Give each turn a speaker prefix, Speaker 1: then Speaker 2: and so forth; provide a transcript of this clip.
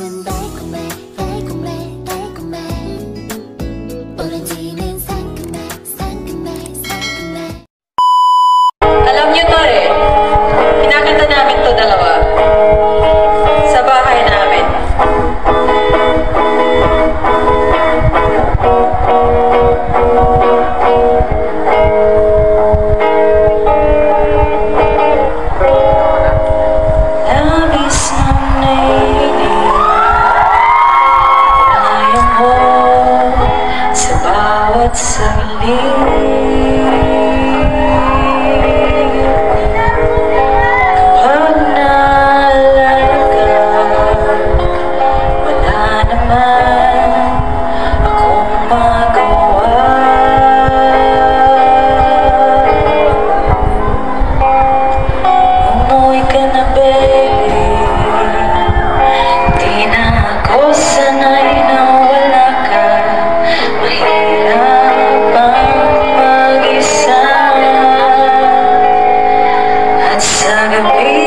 Speaker 1: 입맛은 달콤해 달콤해 달콤해 오렌지는 상큼해 상큼해 상큼해.
Speaker 2: Alam niyo to eh, kinakanta namin to dalawa sa bahay namin. Labis ng nainig, ayaw mo sa bawat saglit. Kapag naalala ka, wala naman akong magawa. Umuwi ka na, baby. Di na ako sanay na wala ka. Mahirap ang mag-isa. At sa gabi